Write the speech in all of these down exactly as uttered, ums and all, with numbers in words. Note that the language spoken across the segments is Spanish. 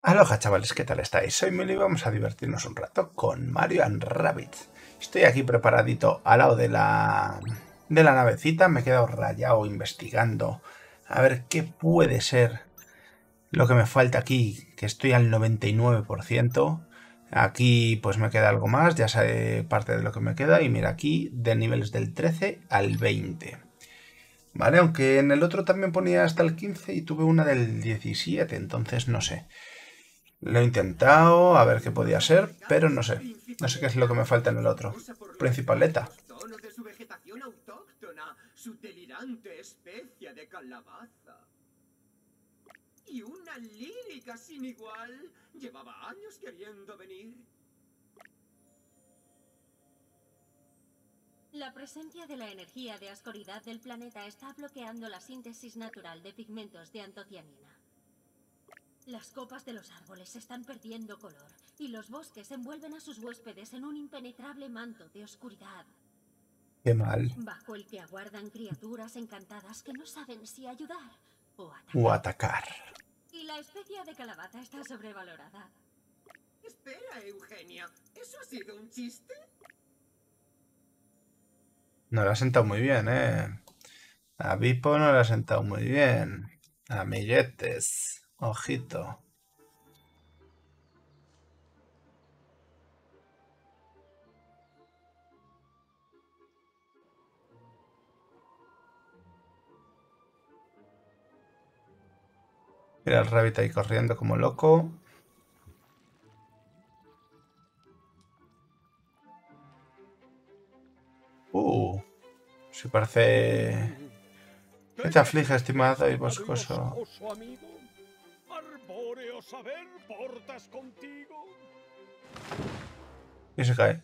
Aloha chavales, ¿qué tal estáis? Soy Mili y vamos a divertirnos un rato con Mario and Rabbids. Estoy aquí preparadito al lado de la, de la navecita, me he quedado rayado investigando a ver qué puede ser lo que me falta aquí, que estoy al noventa y nueve por ciento. Aquí pues me queda algo más, ya sé parte de lo que me queda y mira aquí de niveles del trece al veinte. Vale, aunque en el otro también ponía hasta el quince y tuve una del diecisiete, entonces no sé. Lo he intentado, a ver qué podía ser, pero no sé. No sé qué es lo que me falta en el otro. Principaleta. De su vegetación autóctona, su delirante especia de calabaza. Y una lírica sin igual. Llevaba años queriendo venir. La presencia de la energía de ascoridad del planeta está bloqueando la síntesis natural de pigmentos de antocianina. Las copas de los árboles están perdiendo color y los bosques envuelven a sus huéspedes en un impenetrable manto de oscuridad. Qué mal. Bajo el que aguardan criaturas encantadas que no saben si ayudar o atacar. O atacar. Y la especia de calabaza está sobrevalorada. Espera, Eugenia, ¿eso ha sido un chiste? No le ha sentado muy bien, ¿eh? A Vipo no le ha sentado muy bien. Amiguetes. Ojito. Mira el rabbit ahí corriendo como loco. Uh. Se parece... ¿Qué te aflige, estimado y boscoso? Arbóreo saber portas contigo. Y se cae.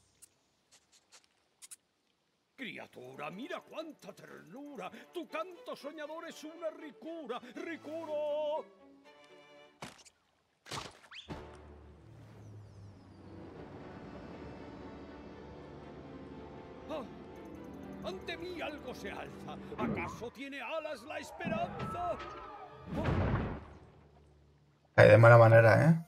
Criatura, mira cuánta ternura. Tu canto soñador es una ricura. ¡Ricuro! Ah, ante mí algo se alza. ¿Acaso tiene alas la esperanza? Cae de mala manera, ¿eh?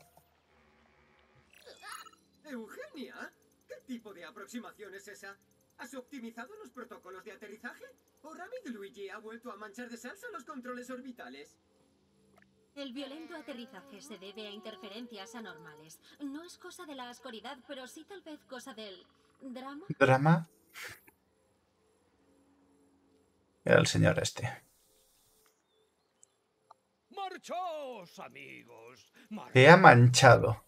Eugenia, ¿qué tipo de aproximación es esa? ¿Has optimizado los protocolos de aterrizaje? ¿O Rabbid Luigi ha vuelto a manchar de salsa los controles orbitales? El violento aterrizaje se debe a interferencias anormales. No es cosa de la ascoridad, pero sí tal vez cosa del... ¿drama? Drama. Era el señor este. ¡Marchaos, amigos! Te ha manchado.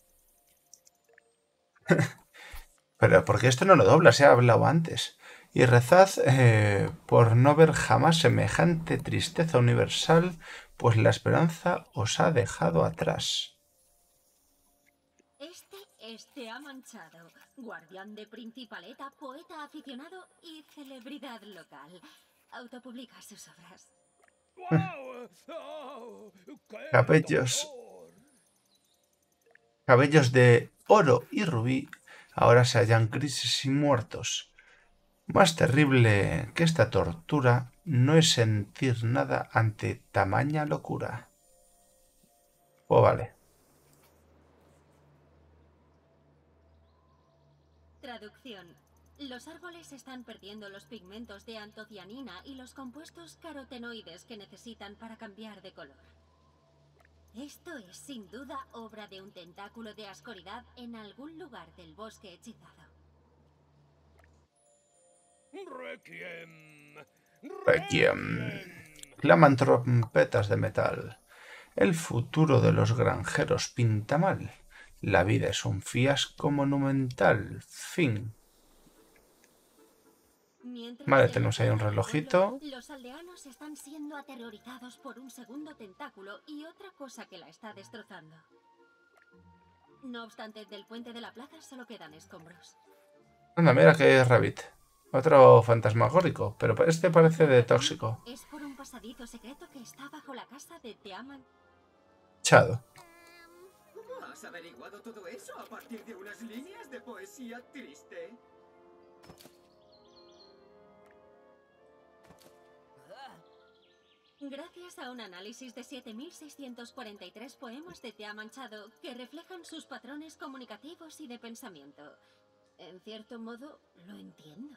Pero porque esto no lo dobla, se ha hablado antes. Y rezad eh, por no ver jamás semejante tristeza universal, pues la esperanza os ha dejado atrás. Este, este ha manchado. Guardián de Principaleta, poeta aficionado y celebridad local. Autopublica sus obras. ¡Guau! ¡Oh! ¡Qué Cabellos, dolor! cabellos de oro y rubí ahora se hallan grises y muertos. Más terrible que esta tortura no es sentir nada ante tamaña locura. Pues vale. Traducción. Los árboles están perdiendo los pigmentos de antocianina y los compuestos carotenoides que necesitan para cambiar de color. Esto es sin duda obra de un tentáculo de ascoridad en algún lugar del bosque hechizado. Requiem. Requiem. Claman trompetas de metal. El futuro de los granjeros pinta mal. La vida es un fiasco monumental. Fin. Mientras Vale, en tenemos la ahí un tierra del relojito. pueblo, los aldeanos están siendo aterrorizados por un segundo tentáculo y otra cosa que la está destrozando. No obstante, del puente de la plaza solo quedan escombros. Anda, mira que es Rabbit. Otro fantasmagórico, pero este parece de tóxico. Es por un pasadizo secreto que está bajo la casa de Teaman. Chado. ¿Cómo has averiguado todo eso a partir de unas líneas de poesía triste? Gracias a un análisis de siete mil seiscientos cuarenta y tres poemas de Te ha manchado que reflejan sus patrones comunicativos y de pensamiento. En cierto modo, lo entiendo.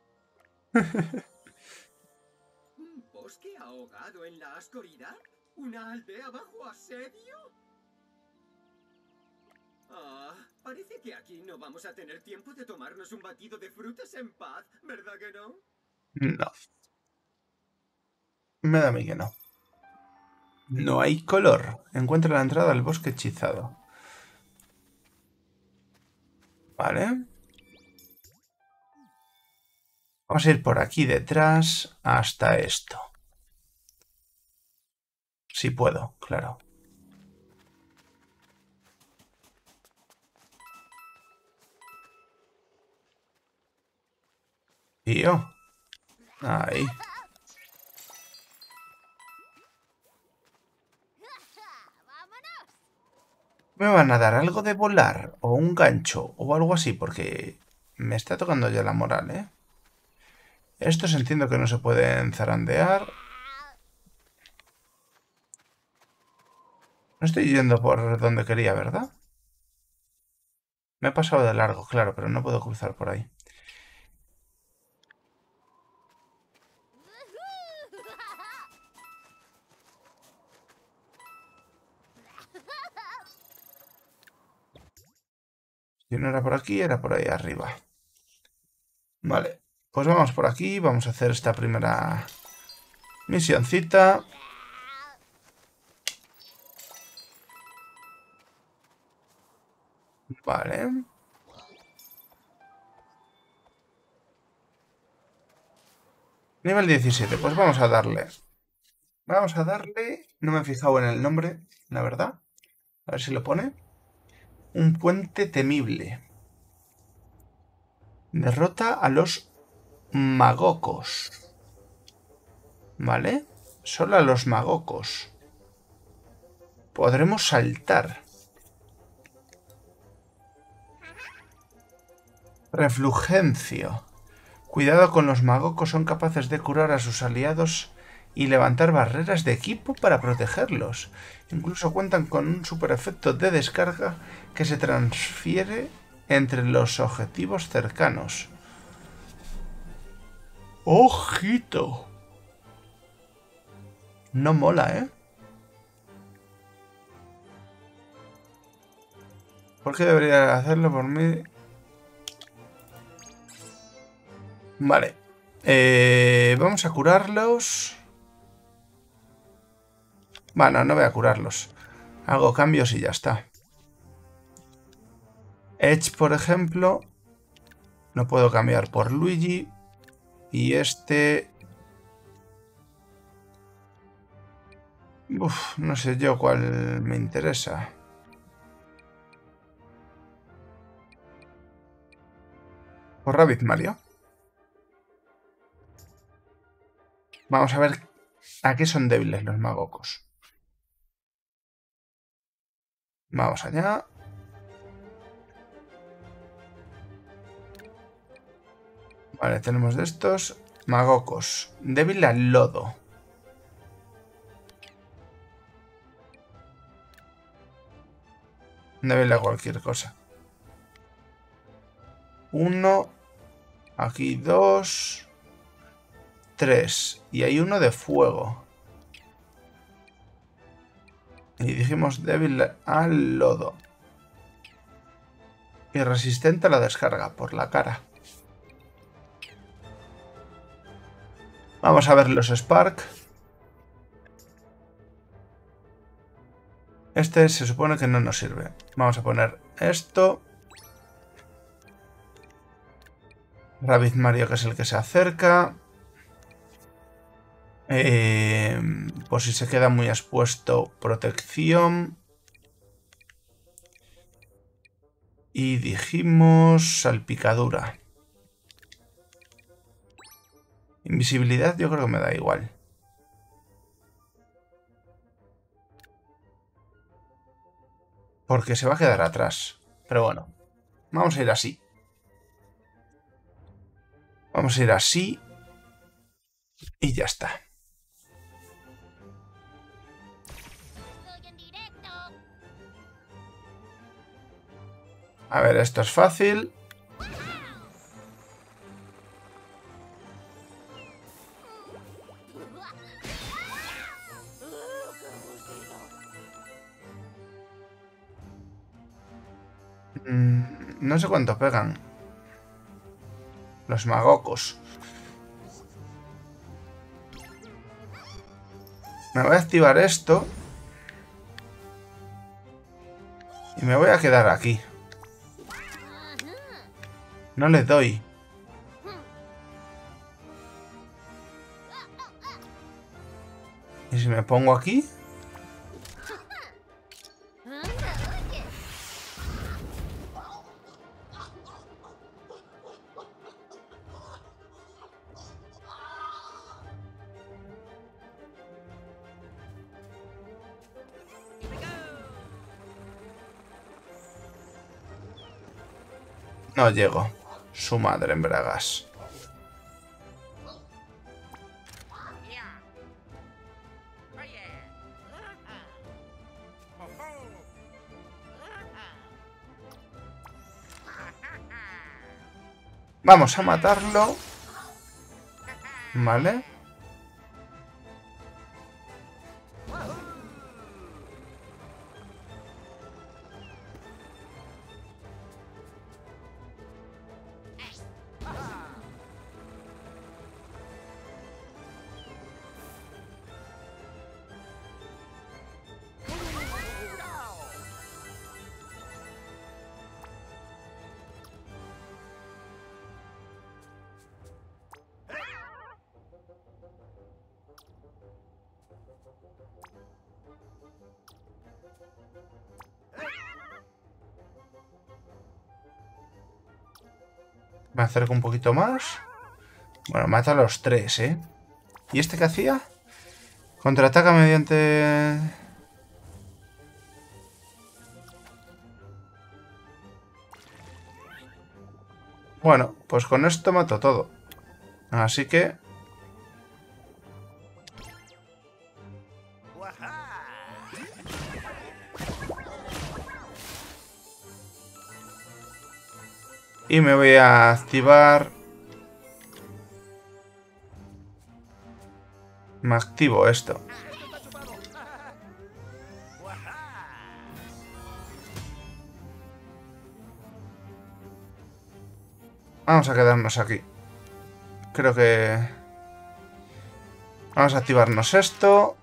¿Un bosque ahogado en la oscuridad? ¿Una aldea bajo asedio? Ah, parece que aquí no vamos a tener tiempo de tomarnos un batido de frutas en paz, ¿verdad que no? No. Me da a mí que no. No hay color. Encuentra la entrada al bosque hechizado. Vale. Vamos a ir por aquí detrás hasta esto. Si puedo, claro. Tío. Ahí. ¿Me van a dar algo de volar o un gancho o algo así? Porque me está tocando ya la moral, ¿eh? Estos entiendo que no se pueden zarandear. No estoy yendo por donde quería, ¿verdad? Me he pasado de largo, claro, pero no puedo cruzar por ahí. Si no era por aquí, era por ahí arriba. Vale, pues vamos por aquí. Vamos a hacer esta primera misioncita. Vale. Nivel diecisiete, pues vamos a darle. Vamos a darle... No me he fijado en el nombre, la verdad. A ver si lo pone. Un puente temible. Derrota a los magocos. ¿Vale? Solo a los magocos. Podremos saltar. Reflugencio. Cuidado con los magocos, son capaces de curar a sus aliados y levantar barreras de equipo para protegerlos. Incluso cuentan con un super efecto de descarga que se transfiere entre los objetivos cercanos. ¡Ojito! No mola, ¿eh? ¿Por qué debería hacerlo por mí? Vale. Eh, vamos a curarlos. Bueno, no voy a curarlos. Hago cambios y ya está. Edge, por ejemplo, no puedo cambiar por Luigi. Y este... Uf, no sé yo cuál me interesa. Por Rabbit Mario. Vamos a ver a qué son débiles los magocos. Vamos allá. Vale, tenemos de estos. Magocos. Débil al lodo. Débil a cualquier cosa. Uno. Aquí dos. Tres. Y hay uno de fuego. Y dijimos débil al lodo. Y resistente a la descarga por la cara. Vamos a ver los Spark. Este se supone que no nos sirve. Vamos a poner esto. Rabbit Mario, que es el que se acerca. Eh, por si se queda muy expuesto, protección. Y dijimos salpicadura. Invisibilidad yo creo que me da igual. Porque se va a quedar atrás. Pero bueno, vamos a ir así. Vamos a ir así. Y ya está. A ver, esto es fácil. Mm, no sé cuánto pegan los magocos. Me voy a activar esto. Y me voy a quedar aquí. No le doy. ¿Y si me pongo aquí? No llego. Su madre en bragas. Vamos a matarlo. Vale. Me acerco un poquito más. Bueno, mata a los tres, ¿eh? ¿Y este qué hacía? Contraataca mediante... Bueno, pues con esto mato todo. Así que... Y me voy a activar... Me activo esto. Vamos a quedarnos aquí. Creo que... Vamos a activarnos esto.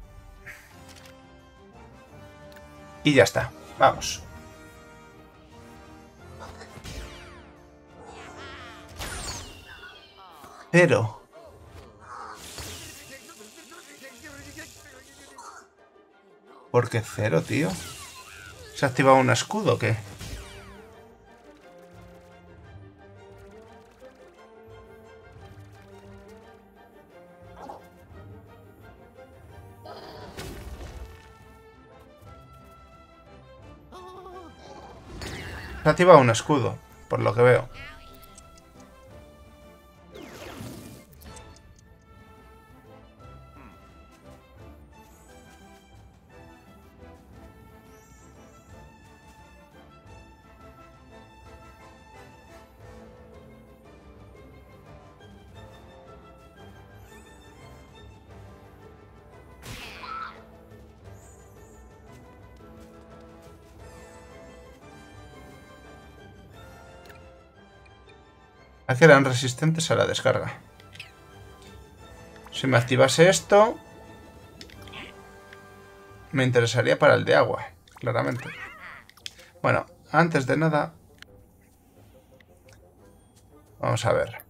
Y ya está. Vamos. Cero. ¿Por qué cero, tío? ¿Se ha activado un escudo o qué? Se ha activado un escudo, por lo que veo. ¿A qué eran resistentes a la descarga? Si me activase esto... Me interesaría para el de agua, claramente. Bueno, antes de nada... Vamos a ver.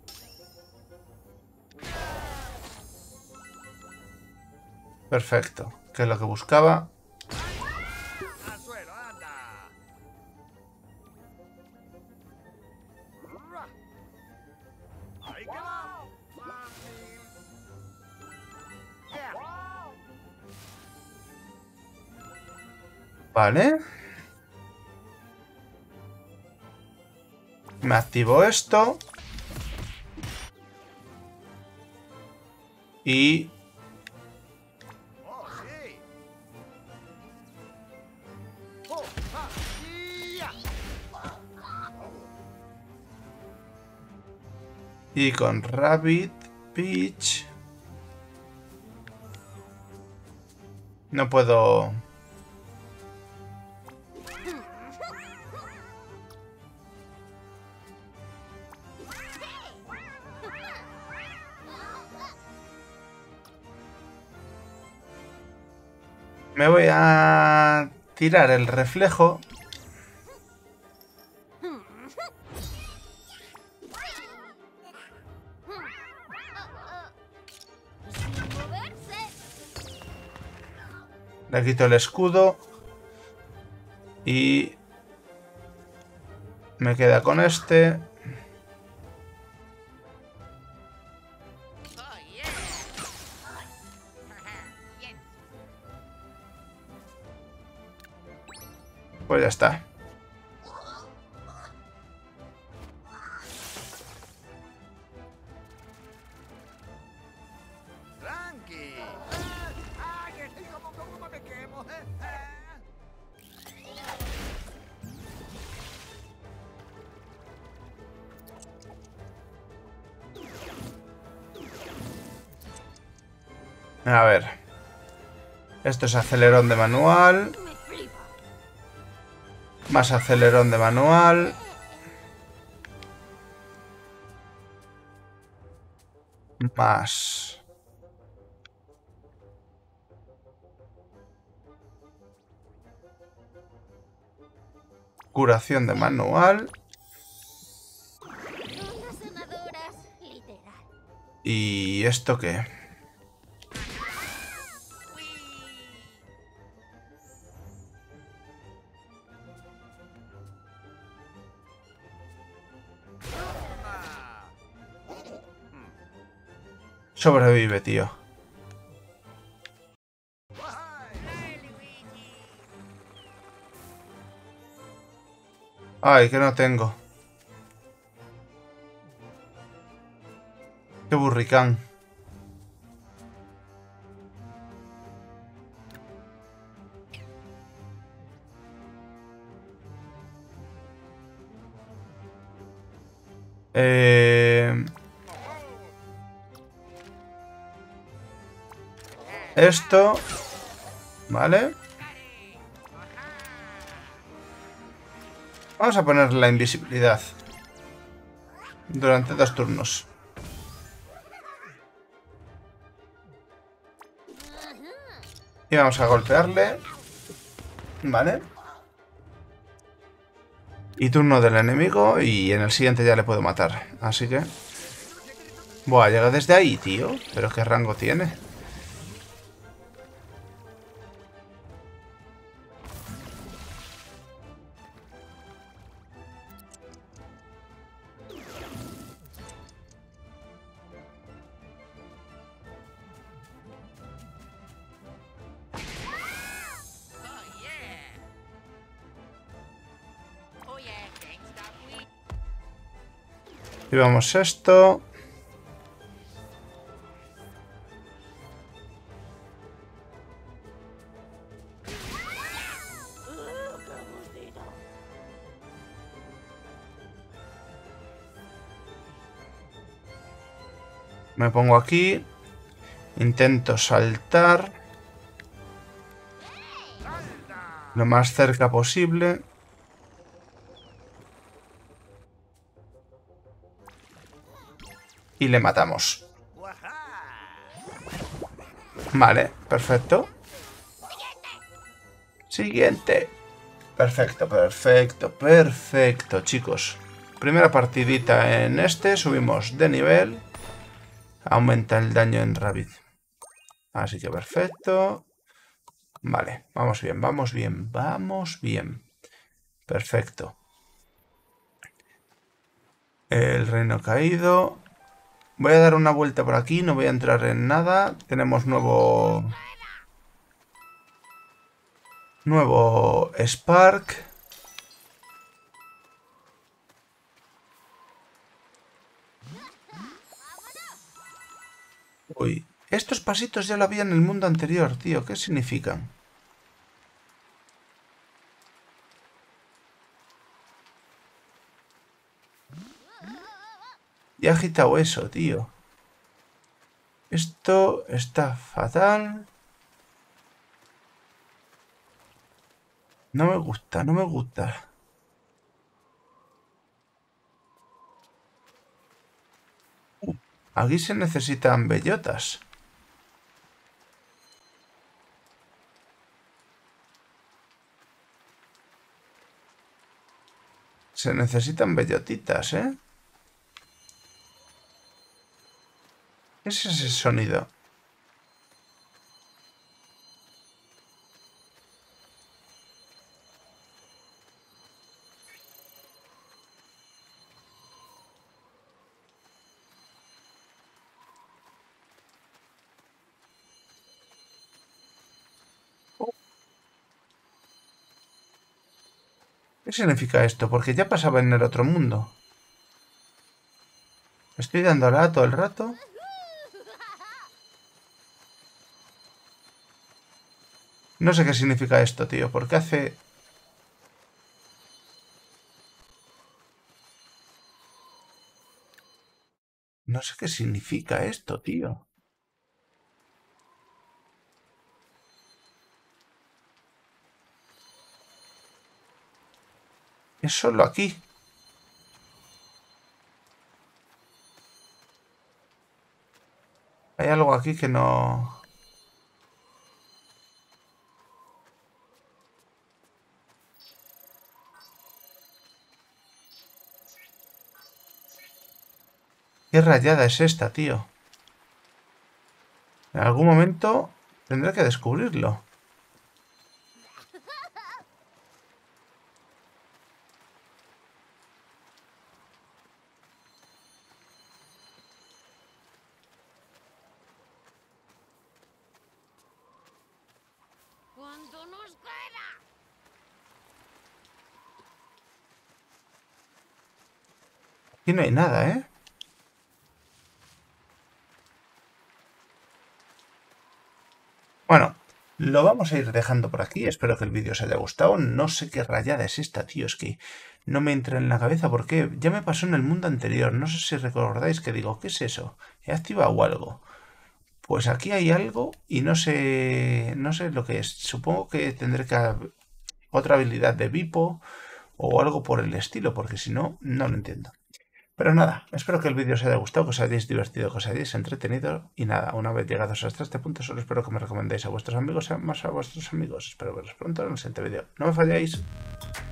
Perfecto. ¿Qué es lo que buscaba? Vale. Me activo esto. Y... Y con Rabbit, Peach... No puedo... Me voy a tirar el reflejo. Le quito el escudo. Y me queda con este. Pues ya está. Tranqui. Ay, estoy como, como me quemo. A ver. Esto es acelerón de manual. Más acelerón de manual. Más. Curación de manual. ¿Y esto qué? Sobrevive, tío. Ay, que no tengo. Qué burricán. Eh... Esto... Vale. Vamos a poner la invisibilidad. Durante dos turnos. Y vamos a golpearle. Vale. Y turno del enemigo. Y en el siguiente ya le puedo matar. Así que... Buah, llega desde ahí, tío. Pero ¿qué rango tiene? Y vamos esto. Me pongo aquí. Intento saltar lo más cerca posible. Y le matamos. Vale, perfecto. Siguiente. Perfecto, perfecto, perfecto, chicos. Primera partidita en este. Subimos de nivel. Aumenta el daño en Rabbit. Así que perfecto. Vale, vamos bien, vamos bien, vamos bien. Perfecto. El reino caído. Voy a dar una vuelta por aquí, no voy a entrar en nada. Tenemos nuevo... Nuevo Spark. Uy, estos pasitos ya lo había en el mundo anterior, tío. ¿Qué significan? Y ha agitado eso, tío. Esto está fatal. No me gusta, no me gusta. Aquí se necesitan bellotas. Se necesitan bellotitas, ¿eh? ¿Qué es ese sonido? ¿Qué significa esto? Porque ya pasaba en el otro mundo. Estoy dando a la todo el rato. No sé qué significa esto, tío. Porque hace... No sé qué significa esto, tío. Es solo aquí. Hay algo aquí que no... ¿Qué rayada es esta, tío? En algún momento tendré que descubrirlo. ¿Cuánto nos queda? Aquí no hay nada, ¿eh? Bueno, lo vamos a ir dejando por aquí. Espero que el vídeo os haya gustado. No sé qué rayada es esta, tío. Es que no me entra en la cabeza porque ya me pasó en el mundo anterior. No sé si recordáis que digo, ¿qué es eso? ¿He activado algo? Pues aquí hay algo y no sé, no sé lo que es. Supongo que tendré que otra habilidad de Vipo o algo por el estilo, porque si no, no lo entiendo. Pero nada, espero que el vídeo os haya gustado, que os hayáis divertido, que os hayáis entretenido. Y nada, una vez llegados hasta este punto, solo espero que me recomendéis a vuestros amigos, más a vuestros amigos. Espero veros pronto en el siguiente vídeo. No me falléis.